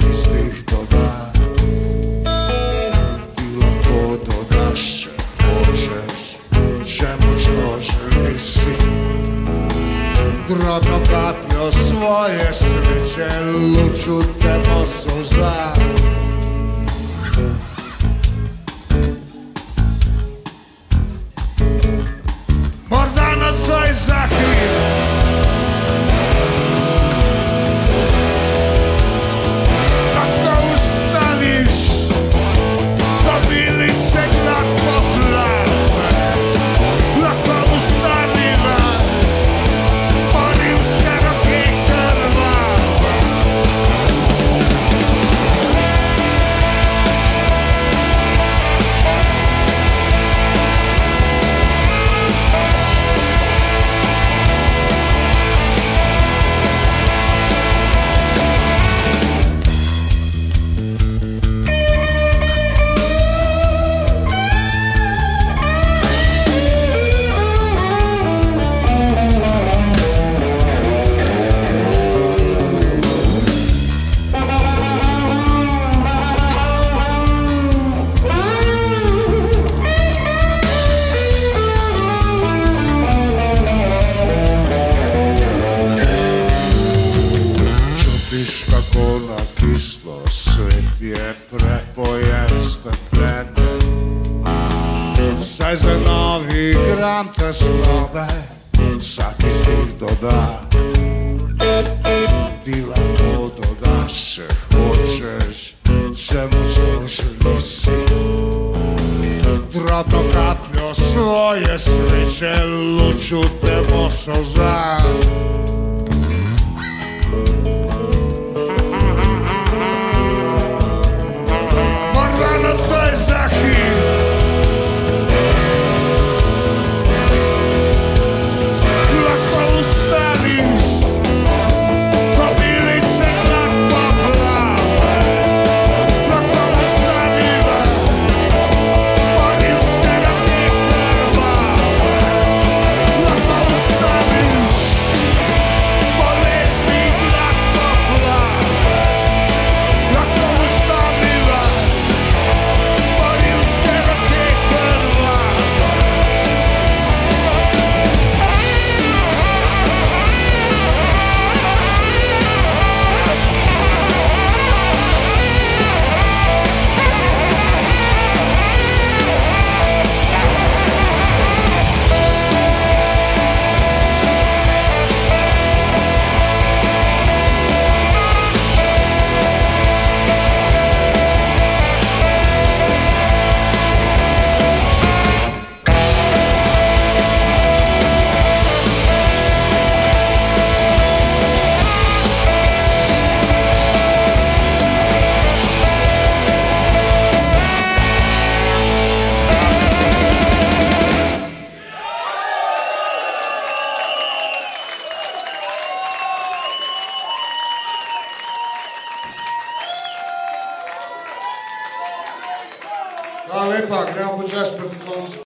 stih doda, bila ko dodaše, hoćeš, čemu složili si. Drobno kapio svoje sreće, luču temo suza. Mordano svoj zahir, ako ustaviš, dobilice glatko plave, ako ustaviva, oni uskoro ke krvava. Čutiš kako na kislo svet je prepojen stepene. Saj za novi gram tesnobe svaki stih doda. Ti lako dodaše, hoćeš, čemu služili si. Drobno kapljo svoje sreće, luču temo suza. Hvala lepa, gremo počasi proti koncu.